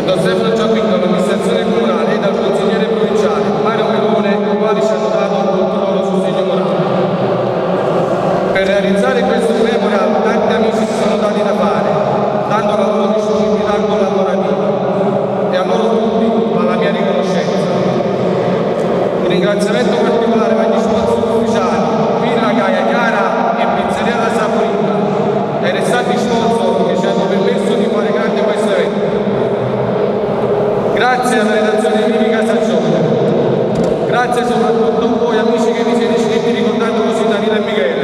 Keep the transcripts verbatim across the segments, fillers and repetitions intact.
Quando Stefano Giaquino all'amministrazione comunale e dal consigliere provinciale Mario Melone, i quali ci hanno dato tutto il loro sostegno morale. Per realizzare questo memorial tanti amici si sono dati da fare, dando la loro disponibilità collaborativa, e a loro tutti va la mia riconoscenza. Un ringraziamento particolare agli sponsor ufficiali Villa Gaia Chiara e Pizzeria La Saporita, ai restanti sponsor che ci hanno permesso di fare grande questo evento. Grazie alla redazione Vivi Casagione, grazie soprattutto a voi amici che vi siete iscritti ricordando così Danilo e Michele.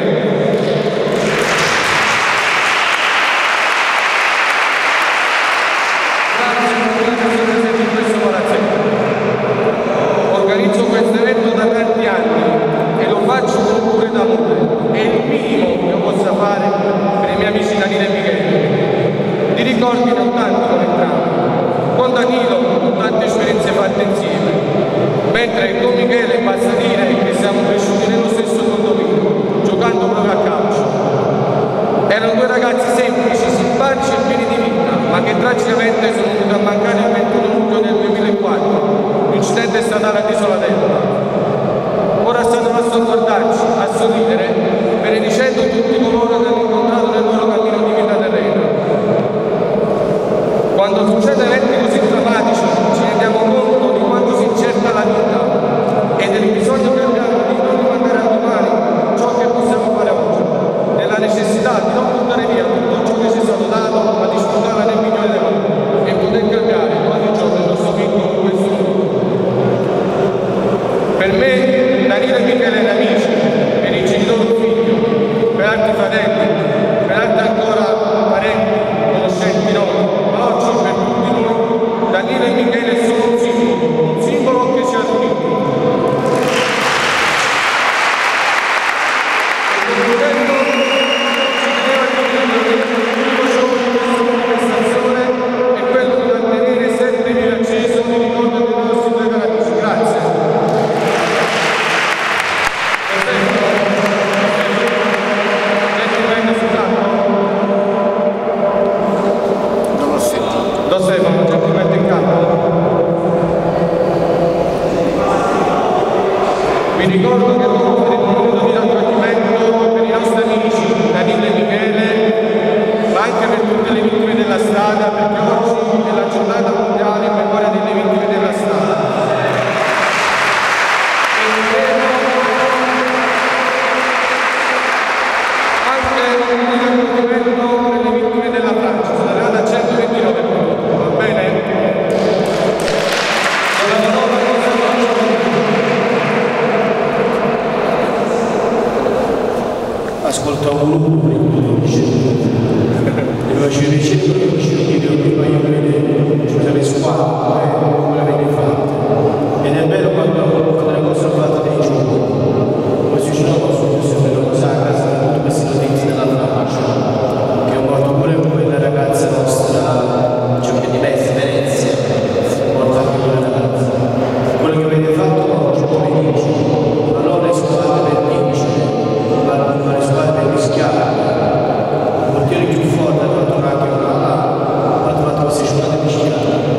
Organizzo questo evento da tanti anni e lo faccio con cuore d'amore. È il minimo che io possa fare per i miei amici Danilo e Michele. Di ricordi ne ho tanti con entrambi. Con Danilo ho tante esperienze fatte insieme, mentre con Michele basta dire che siamo cresciuti nello stesso condominio, giocando proprio a calcio. Erano due ragazzi semplici, simpatici e pieni di vita, ma che tragicamente sono venuti a mancare il ventuno luglio del duemilaquattro. L'incidente stradale all'Isola d'Elba. Ora stanno basta a guardarci, a sorridere, benedicendo tutti coloro che hanno incontrato nel loro cammino di vita terrena. Quando succedono eventi così drammatici ci rendiamo conto di quanto si incerta la vita e del bisogno che abbiamo di non rimandare a domani ciò che possiamo fare oggi, nella necessità di non buttare via tutto ciò che ci è stato dato, ma di sfruttarla nel migliore dei modi e poter cambiare ogni giorno il nostro piccolo in questo mondo. Per me, Danilo e Michele erano amici, per i genitori un figlio, per altri fratelli, per altri ancora parenti, conoscenti noi, ma oggi per tutti noi Danilo e Michele sono un simbolo, un simbolo che ci ha uniti. E concludendo, ci teneva di dire che l'unico scopo di questa manifestazione è quello di mantenere sempre vivo acceso il ricordo dei nostri due cari amici. Grazie. Don Stefano, gentilmente in campo. Vi ricordo che dopo faremo un minuto di raccoglimento per i nostri amici Danilo e Michele, ma anche per tutte le vittime della strada, perché oggi è la giornata mondiale in memoria delle vittime della strada. E anche un raccoglimento per le vittime della Francia, sono arrivate a centoventinove punti, va bene? Ascoltavo un gruppo e facevo ricerca e facevo dire prima io credevo, cioè le squadre, come le avete fatte. Ed è bello quando fate le cose fatte dei giorni, come si trova su questo bello sacra, tutti questi notizie della Francia, che è morto pure quella ragazza nostra, cioè di Venezia, Venezia, morta anche quella ragazza. Quello che avete fatto oggi come dici, ma non le squadre per vincere, ma le squadre per rischiare. Il portiere più forte ha fatto anche una ha fatto queste squadre vicine.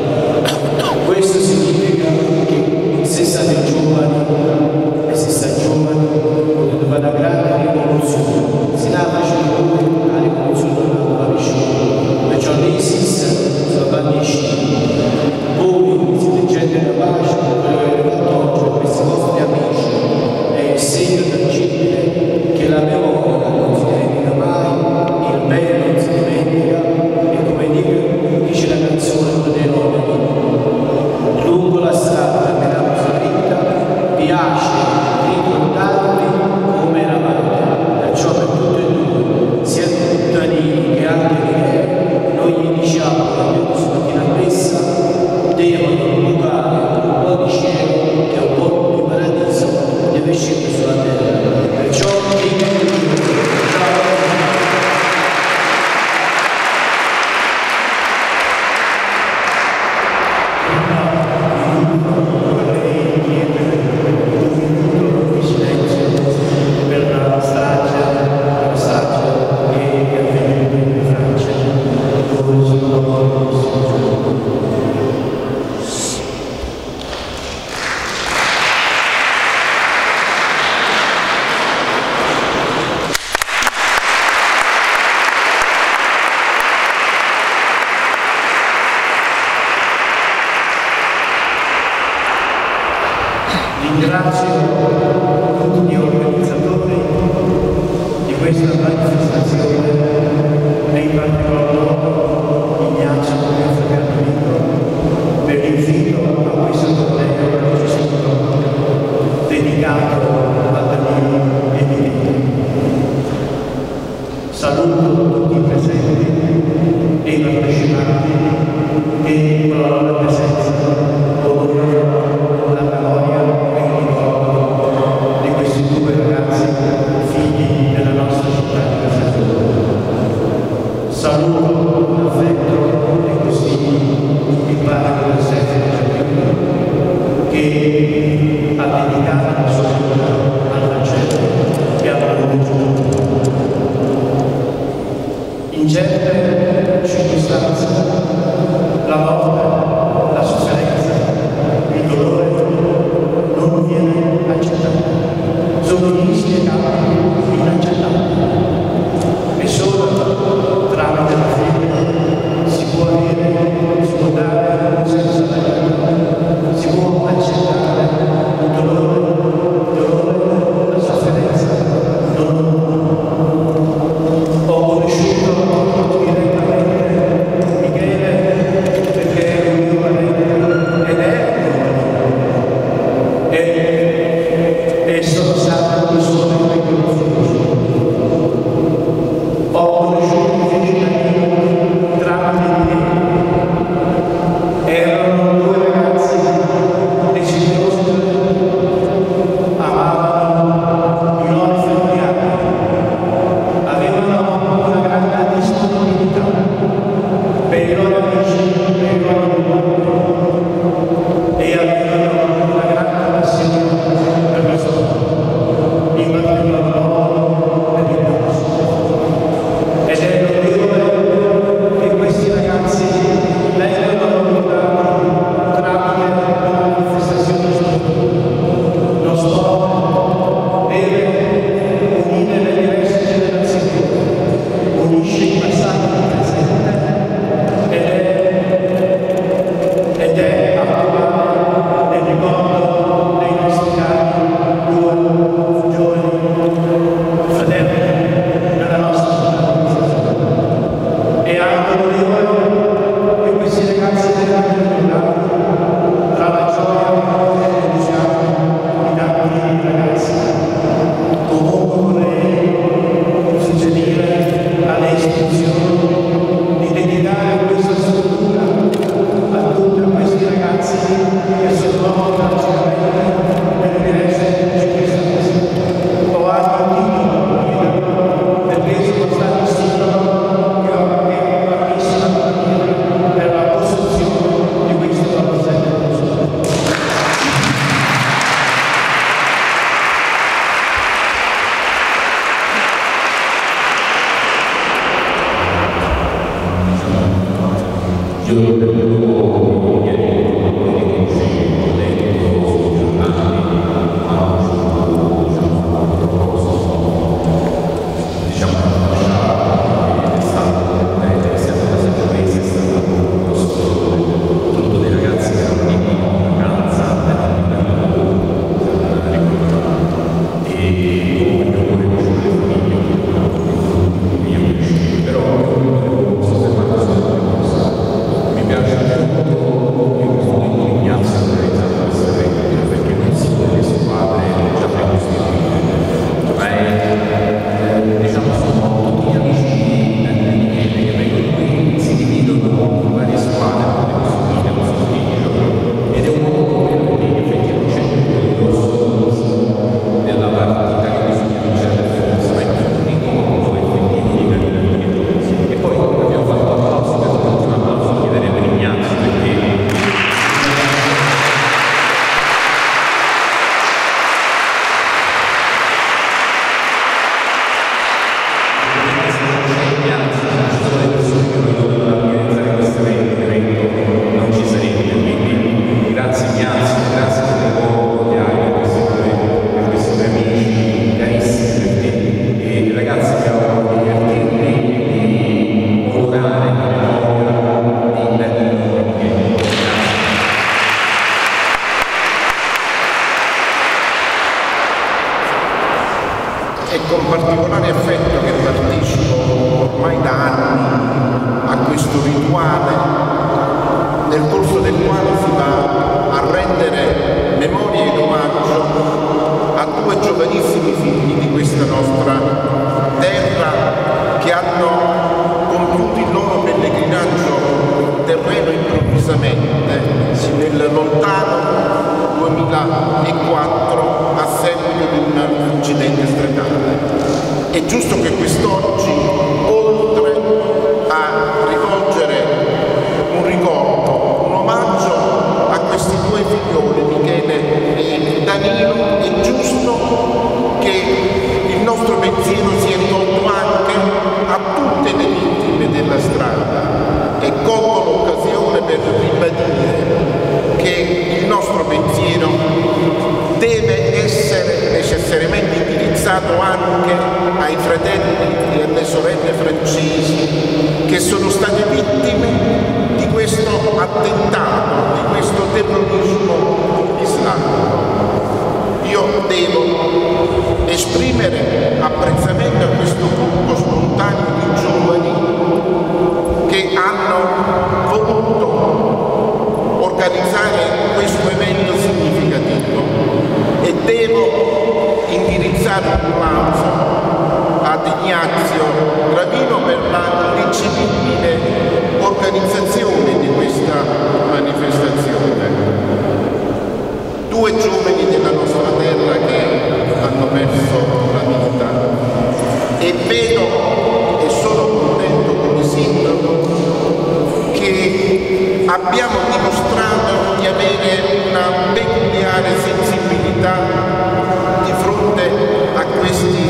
Questo significa che se state giovani e se state giovani potete fare una grande rivoluzione. Se la faccio voi, la rivoluzione non la vicino. Perciò l'ISIS sono bandisci. Voi siete gente capace, quello che avete fatto oggi, questi vostri amici, è il segno tangibile che la memoria non si dimentica mai, il bene non si dimentica, e come dice, dice la canzone dei Romani, lungo la strada che la vostra vita piace ricordarvi come eravate. Perciò per tutti e due, sia Danilo che anche Michele, noi gli diciamo che abbiamo stamattina a messa devono bucare un po' di cielo e un po' di paradiso deve scendere sulla terra. Perciò Grazie. Ringrazio tutti gli organizzatori di questa manifestazione e in particolar modo Ignazio e mio fratello Nico per l'invito a questo torneo artistico dedicato a Danilo e Milito. Saluto tutti i presenti e i partecipanti e con la loro presenza onoro la memoria e il ricordo di questi due ragazzi figli della nostra città di Caserta. Saluto con affetto e così il padre del Sergio Giacchino che ha dedicato la sua vita al Vangelo e alla religione. In certe circostanze la morte, la sofferenza, il dolore non viene accettato, sono inspiegabili, inaccettabili e solo tramite la fede si può avere, si può dare un senso alla vita, si può accettare il dolore, il dolore, la sofferenza, non ho conosciuto direttamente Michele perché è un mio parente ed è e, e sono stato persone che lo conosco. Ho conosciuto i miei cittadini tramite me. Erano due ragazzi desideratori, amavano i loro familiari, avevano una grande disponibilità per i loro amici, per i loro e avevano una grande passione per lo sport, in particolar modo per il calcio. Ed è notevole che questi ragazzi vengono aiutati tramite una manifestazione sportiva. Lo sport deve unire le diverse generazioni, unisce il passato e il presente ed è, ed è attuale nel ricordo dei nostri cari due giovani fratelli della nostra città. E anche notevole che questi ragazzi devono ricordare tra la gioia e l'entusiasmo di tanti ragazzi. Comunque vorrei suggerire alle istituzioni di dedicare questa struttura a tutti questi ragazzi che sono tragicamente nelle diverse circostanze. Ho anche un titolo perché sono stato sindaco che ho anche permesso la famiglia per la costruzione di questo palazzetto. Io per loro mi riconosco letto sui giornali, ma diciamo diciamo è stato è stata la saggezza, è stato uno solo tutto dei ragazzi che erano in vacanza e comunque io conosco le famiglie, io conosco, però volevo soffermare su una cosa. Mi piace molto, io sono Ignazio organizzato questa vendita perché non sono le squadre già precostituite, ma è, diciamo, sono tutti gli amici che vengono qui, si dividono in varie squadre, precostituite o sottolineo, ed è un modo perché effettivamente c'è il grosso della partita che bisogna vincere per forza, ma è un ricordo effettivo di Danilo e poi abbiamo fatto applausi per l'ultima applauso chiedere per Ignazio particolare affetto che partecipo ormai da anni a questo rituale, nel corso del quale si va a rendere memoria ed omaggio a due giovanissimi figli di questa nostra terra che hanno compiuto il loro pellegrinaggio terreno improvvisamente nel lontano duemilaquattro a seguito di un incidente stradale. È giusto che quest'oggi, oltre a rivolgere un ricordo, un omaggio a questi due figlioli, Michele e Danilo, è giusto che il nostro pensiero sia rivolto anche a tutte le vittime della strada, e colgo l'occasione per ribadire che il nostro pensiero deve essere necessariamente indirizzato anche ai fratelli e alle sorelle francesi che sono state vittime di questo attentato, di questo terrorismo islamico. Io devo esprimere apprezzamento a questo gruppo spontaneo di giovani che hanno voluto organizzare questo evento significativo, e devo indirizzare un applauso ad Ignazio Gravino per la ineccepibile organizzazione di questa manifestazione. Due giovani della nostra terra che hanno perso la vita, e vedo e sono contento come sindaco che abbiamo dimostrato di avere una peculiare sensibilità di fronte a questi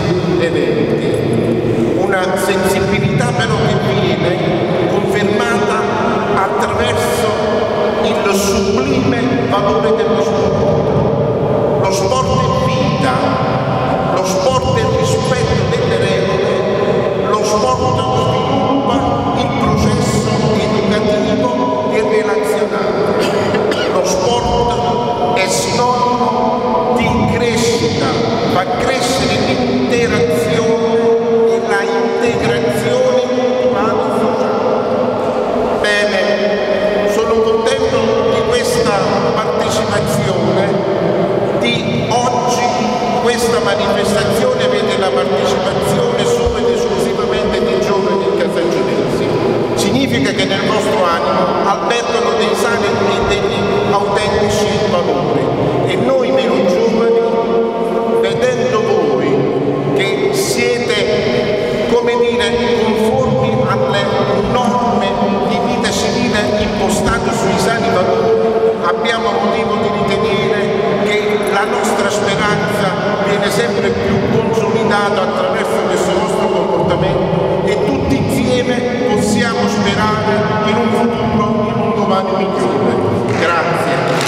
eventi, una sensibilità però che viene confermata attraverso il sublime valore dello sport. Lo sport è vita, lo sport è il rispetto delle regole, lo sport sviluppa il processo educativo e relazionale. Lo sport è sinonimo di crescita, fa crescere l'interazione e la integrazione culturale e sociale. Bene, sono contento di questa partecipazione, di oggi. Questa manifestazione vede la partecipazione solo ed esclusivamente di giovani casagiolesi. Significa che nel vostro animo albergano dei sani e degli autentici valori, e noi meno giovani, vedendo voi che siete, come dire, conformi alle norme di vita civile impostate sui sani valori, abbiamo motivo di ritenere che la nostra speranza viene sempre più consolidata attraverso questo nostro comportamento, e tutti insieme possiamo sperare in un futuro, in un domani migliore. Grazie.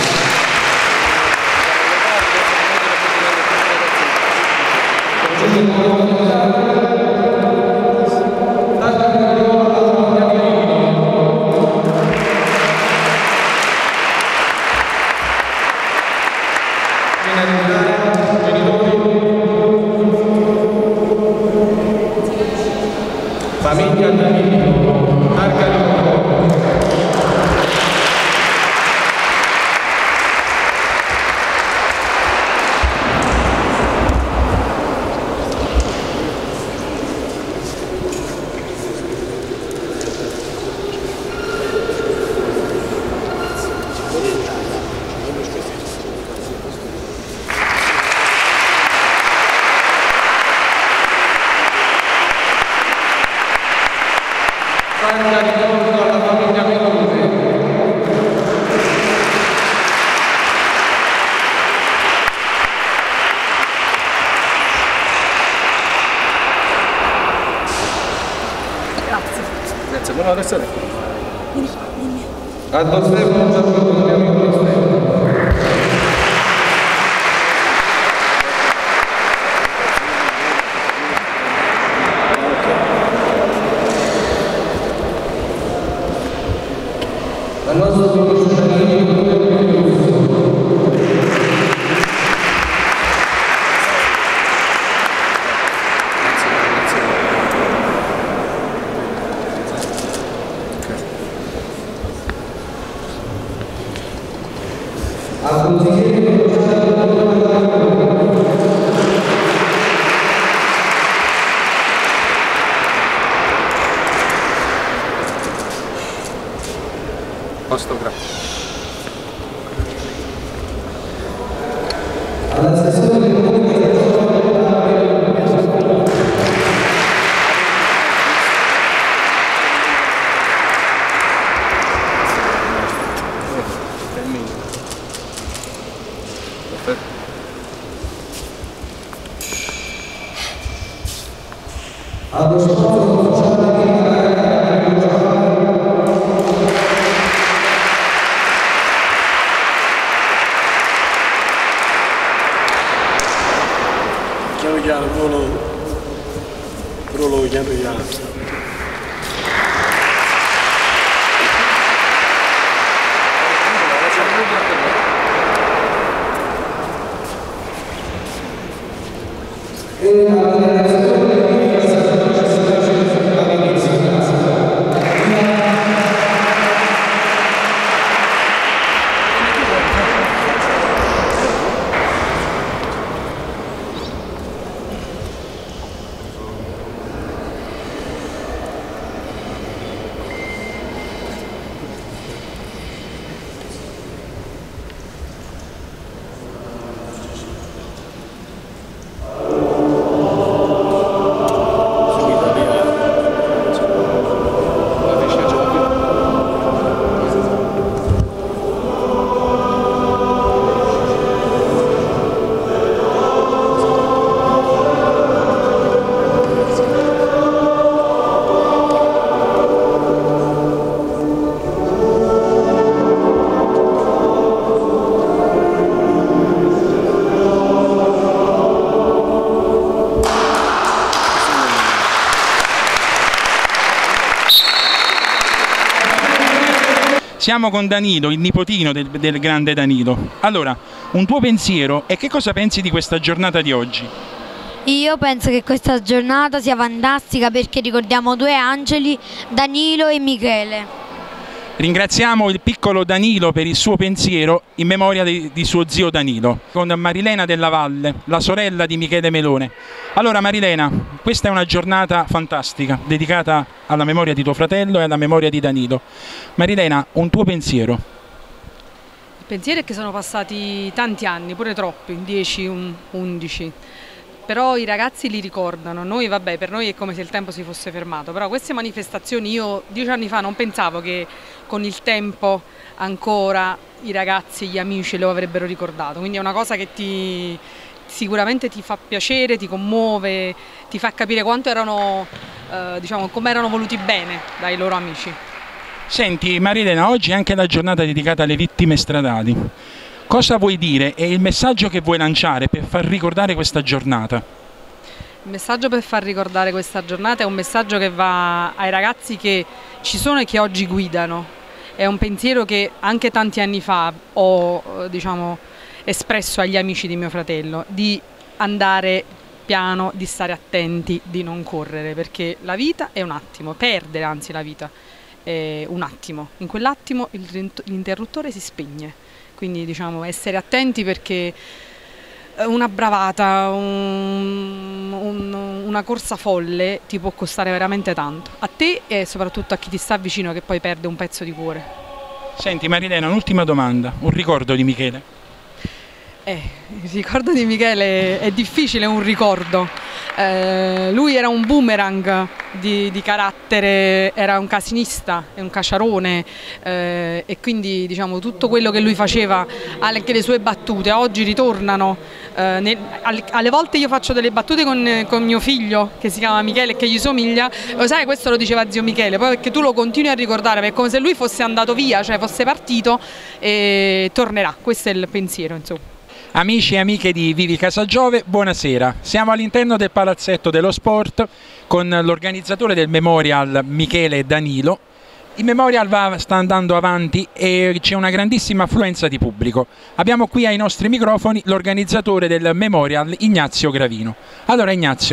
Famiglia Danilo, Margarito. Santa ricordo alla famiglia Melone. Grazie. Grazie, buona lezione. Dimmi, dimmi. A Don Stefano Giacomo, mio amico Don Stefano. Al nostro amico cittadino, Posto, grazie. Piano piano, prolo, prolo piano piano. Siamo con Danilo, il nipotino del, del grande Danilo. Allora, un tuo pensiero e che cosa pensi di questa giornata di oggi? Io penso che questa giornata sia fantastica perché ricordiamo due angeli, Danilo e Michele. Ringraziamo il piccolo Danilo per il suo pensiero in memoria di, di suo zio Danilo, con Marilena Della Valle, la sorella di Michele Melone. Allora Marilena, questa è una giornata fantastica, dedicata alla memoria di tuo fratello e alla memoria di Danilo. Marilena, un tuo pensiero? Il pensiero è che sono passati tanti anni, pure troppi, dieci, undici. Però i ragazzi li ricordano, noi vabbè, per noi è come se il tempo si fosse fermato, però queste manifestazioni io dieci anni fa non pensavo che con il tempo ancora i ragazzi e gli amici lo avrebbero ricordato, quindi è una cosa che ti, sicuramente ti fa piacere, ti commuove, ti fa capire quanto erano, eh, diciamo, come erano voluti bene dai loro amici. Senti Marilena, oggi è anche la giornata dedicata alle vittime stradali. Cosa vuoi dire e il messaggio che vuoi lanciare per far ricordare questa giornata? Il messaggio per far ricordare questa giornata è un messaggio che va ai ragazzi che ci sono e che oggi guidano. È un pensiero che anche tanti anni fa ho, diciamo, espresso agli amici di mio fratello, di andare piano, di stare attenti, di non correre, perché la vita è un attimo, perdere anzi la vita è un attimo. In quell'attimo l'interruttore si spegne. Quindi diciamo essere attenti perché una bravata, un, un, una corsa folle ti può costare veramente tanto, a te e soprattutto a chi ti sta vicino che poi perde un pezzo di cuore. Senti Marilena, un'ultima domanda, un ricordo di Michele? Eh, il ricordo di Michele è difficile, un ricordo. Eh, lui era un boomerang di, di carattere, era un casinista, un caciarone eh, e quindi diciamo tutto quello che lui faceva, anche le sue battute, oggi ritornano. Eh, nel, alle volte io faccio delle battute con, con mio figlio che si chiama Michele e che gli somiglia, lo sai, questo lo diceva zio Michele, poi perché tu lo continui a ricordare, perché è come se lui fosse andato via, cioè fosse partito e tornerà, questo è il pensiero insomma. Amici e amiche di Vivi Casagiove, buonasera. Siamo all'interno del Palazzetto dello Sport con l'organizzatore del Memorial Michele Danilo. Il Memorial va, sta andando avanti e c'è una grandissima affluenza di pubblico. Abbiamo qui ai nostri microfoni l'organizzatore del Memorial Ignazio Gravino. Allora Ignazio,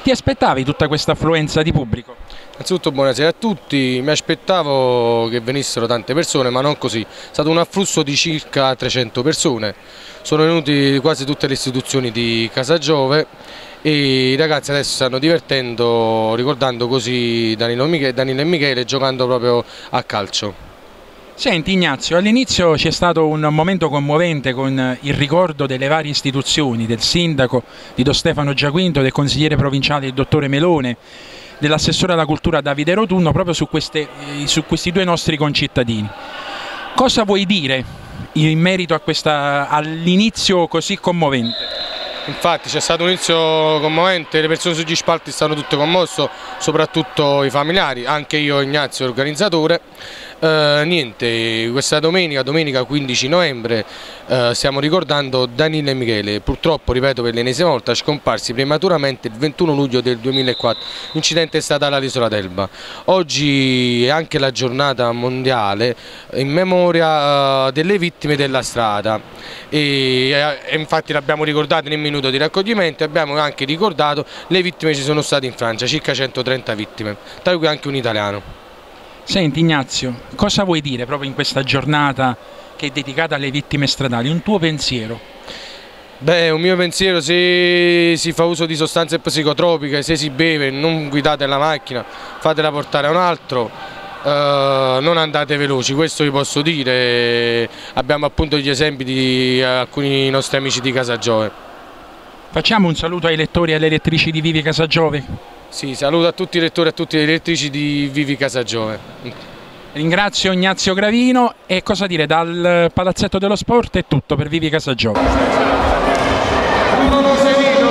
Ti aspettavi tutta questa affluenza di pubblico? Innanzitutto buonasera a tutti, mi aspettavo che venissero tante persone, ma non così. È stato un afflusso di circa trecento persone, sono venuti quasi tutte le istituzioni di Casagiove e i ragazzi adesso si stanno divertendo ricordando così Danilo, Michele, Danilo e Michele giocando proprio a calcio. Senti Ignazio, all'inizio c'è stato un momento commovente con il ricordo delle varie istituzioni, del sindaco di Don Stefano Giaquinto, del consigliere provinciale il dottore Melone, dell'assessore alla cultura Davide Rotunno, proprio su, queste, su questi due nostri concittadini. Cosa vuoi dire in merito a questa, all'inizio così commovente? Infatti c'è stato un inizio commovente, le persone sugli spalti stanno tutte commosse, soprattutto i familiari, anche io Ignazio organizzatore. Uh, niente, questa domenica, domenica quindici novembre, uh, stiamo ricordando Danilo e Michele, purtroppo, ripeto per l'ennesima volta, scomparsi prematuramente il ventuno luglio del duemilaquattro, incidente statale all'Isola d'Elba. Oggi è anche la giornata mondiale in memoria uh, delle vittime della strada e, e infatti l'abbiamo ricordato nel minuto di raccoglimento, abbiamo anche ricordato le vittime che ci sono state in Francia, circa centotrenta vittime, tra cui anche un italiano. Senti Ignazio, cosa vuoi dire proprio in questa giornata che è dedicata alle vittime stradali? Un tuo pensiero? Beh, un mio pensiero: se si fa uso di sostanze psicotropiche, se si beve, non guidate la macchina, fatela portare a un altro, eh, non andate veloci, questo vi posso dire. Abbiamo appunto gli esempi di alcuni nostri amici di Casagiove. Facciamo un saluto ai lettori e alle lettrici di Vivi Casagiove. Sì, saluto a tutti i lettori e a tutte le lettrici di Vivi Casagiove. Ringrazio Ignazio Gravino e cosa dire, dal Palazzetto dello Sport è tutto per Vivi Casagiove. Bruno Nocerino,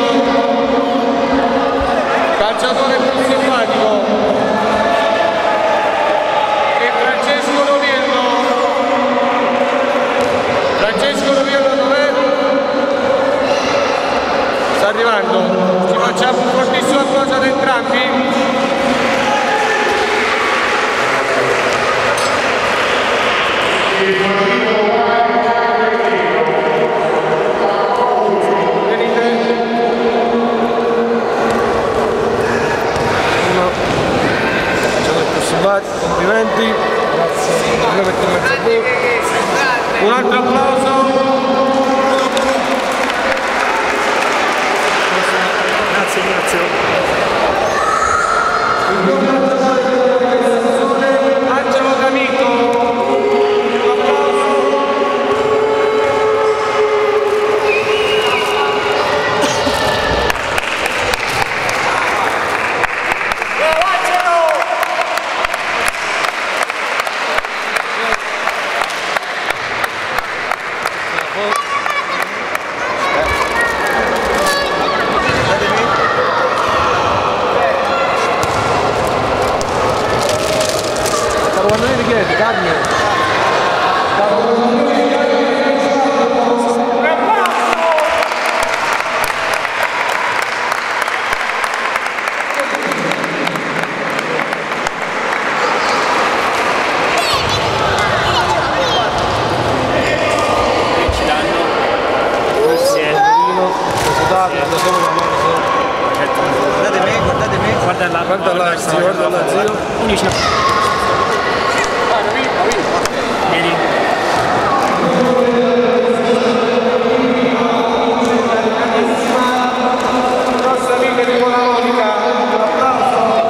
calciatore più simpatico, e Francesco Noviello. Francesco Noviello dov'è? Sta arrivando. Ci facciamo un fortissimo applauso ad entrambi. Complimenti. Grazie. Un altro applauso. Grazie, grazie. Angelo D'Amico. Un applauso. Quando ne richiede, Carmine. Ci danno. Grazie. Guardate me, guardate me. Guarda là, guarda là, zio, guarda là, zio. Unisci. Vieni. Nostra amica Nicola Monica, un applauso.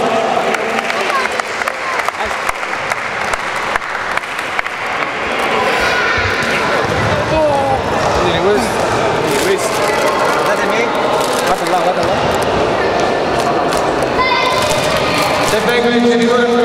Vedete questo? Questo. Guardate me. Guarda là, guarda là. Se vengono i genitori